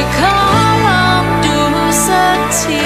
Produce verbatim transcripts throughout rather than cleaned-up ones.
ขอลองดูสักที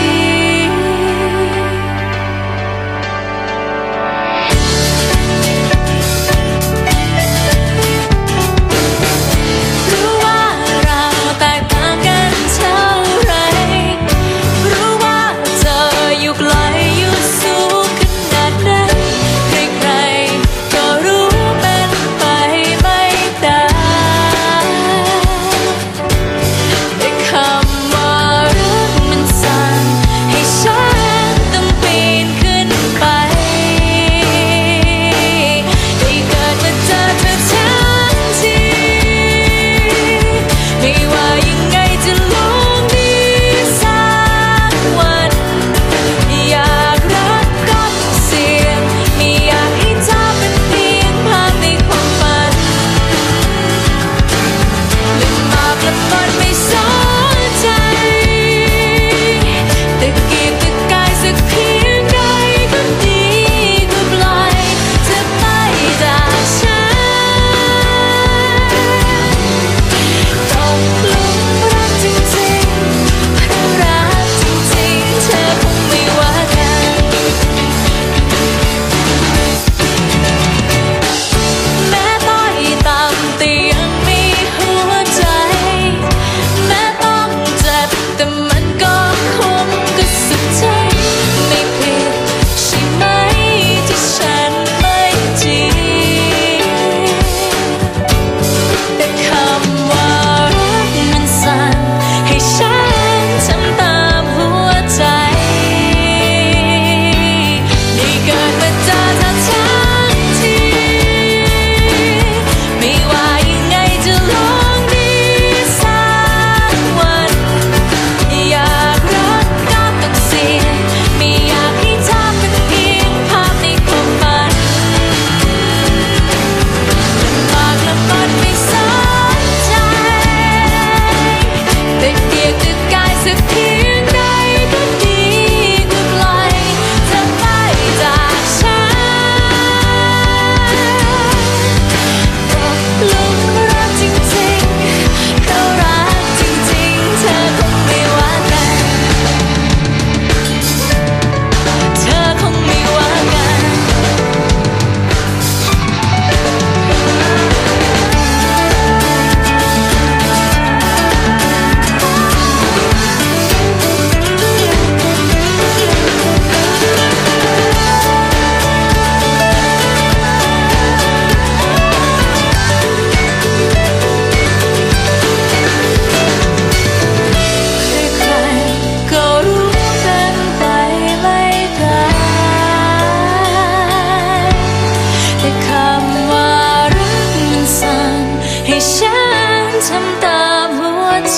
ทำตามหัวใจ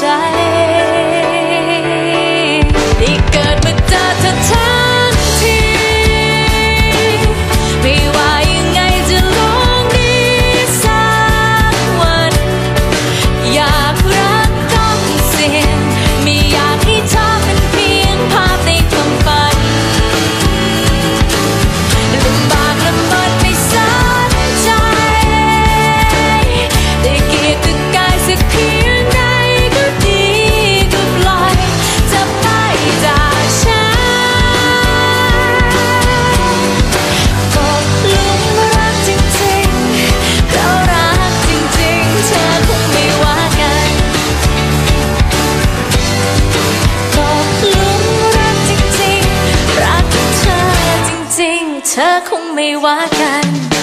ได้เกิดมาเจอเธอทั้งทีไม่ว่ายังไงจะลองดีสักวันอยากรักต้องเสี่ยงไม่อยากให้เธอเป็นเพียงภาพในความฝันลำบากลำบนไม่สนใจได้เกียรติกายสักเพียงใดก็ดีก็ปล่อยจะไปจากฉันตกหลุมรักจริงๆเรารักจริงๆเธอคงไม่ว่ากันตกหลุมรักจริงๆรักเธอจริงๆเธอคงไม่ว่ากัน